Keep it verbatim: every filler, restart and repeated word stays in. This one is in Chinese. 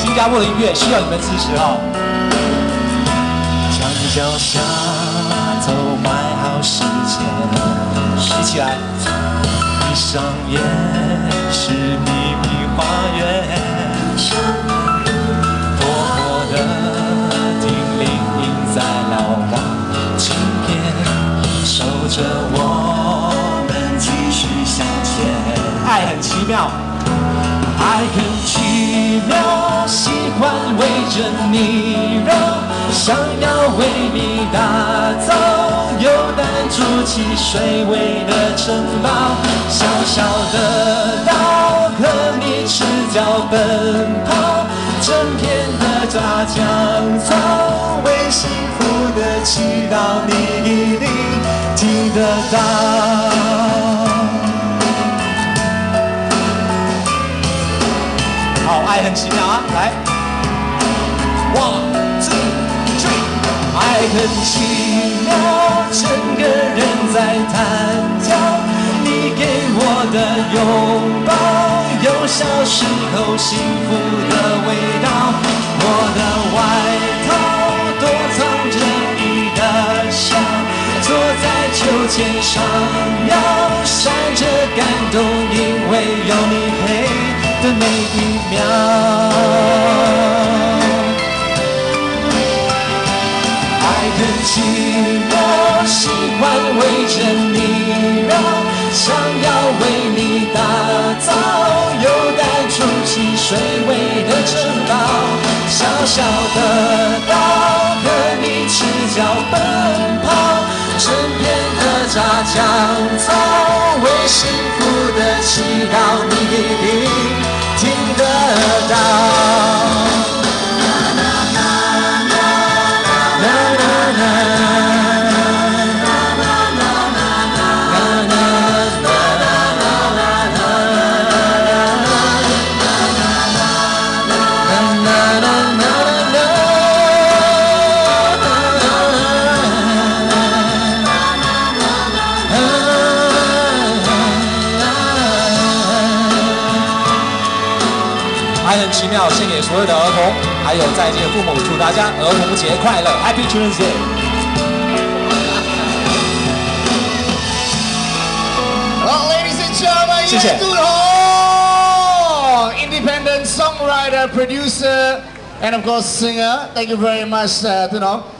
新加坡的音乐，需要你们支持哈。 墙脚下走买好时间， 一起来。 闭上眼是秘密花园，薄薄的叮咛印在老花琴边，守着我们继续向前。 爱很奇妙。 爱很奇妙，喜欢围着你绕，想要为你打造有弹出起水位的城堡。小小的岛，和你赤脚奔跑，整片的炸酱草，为幸福的祈祷，你一定听得到。 好，爱很奇妙啊！来 ，one two three， 爱很奇妙，整个人在弹跳。你给我的拥抱，有小时候幸福的味道。我的外套躲藏着你的笑，坐在秋千上摇，闪着感动，因为有你陪。 的每一秒，爱很奇妙，喜欢围着你绕，想要为你打造有弹出起水位的城堡。小小的岛，和你赤脚奔跑，整片的炸酱草，为幸福的祈祷，你一定。 听得到。 爱很奇妙，献给所有的儿童，还有在地的父母，祝大家儿童节快乐 ，Happy Children's Day！ Well, ladies and gentlemen, 谢谢。 叶敦鸿 independent songwriter, producer, and of course singer. Thank you very much, uh, 敦鸿。